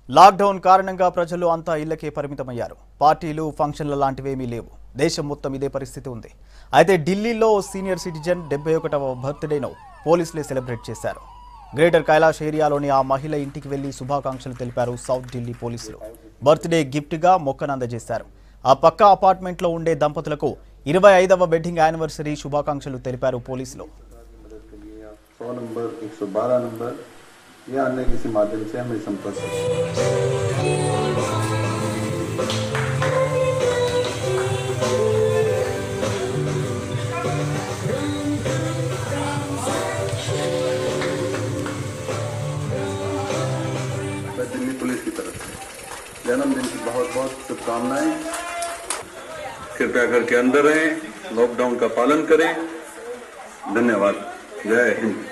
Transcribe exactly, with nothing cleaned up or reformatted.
Lockdown కారణంగా ప్రజలు అంతా ఇళ్లకే పరిమితమయ్యారు. పార్టీలు ఫంక్షన్ల లాంటివేమీ లేవు. దేశం మొత్తం ఇదే పరిస్థితి ఉంది. అయితే ఢిల్లీలో సీనియర్ సిటిజన్ డెబ్బై ఒకటవ బర్త్డేను పోలీసులే సెలబ్రేట్ చేశారు. గ్రేటర్ కైలాష్ ఏరియాలోని ఆ మహిళ ఇంటికి వెళ్లి శుభాకాంక్షలు తెలిపారు సౌత్ ఢిల్లీ పోలీసులు. బర్త్డే గిఫ్ట్గా మొక్కను అందజేశారు. ఆ పక్క అపార్ట్మెంట్లో ఉండే దంపతులకు ఇరవై ఐదవ వెడ్డింగ్ యానివర్సరీ శుభాకాంక్షలు తెలిపారు పోలీసులు. या अन्य किसी माध्यम से हमें संपर्क दिल्ली पुलिस की तरफ से जन्मदिन की बहुत बहुत शुभकामनाएं। कृपया करके अंदर रहें, लॉकडाउन का पालन करें। धन्यवाद। जय हिंद।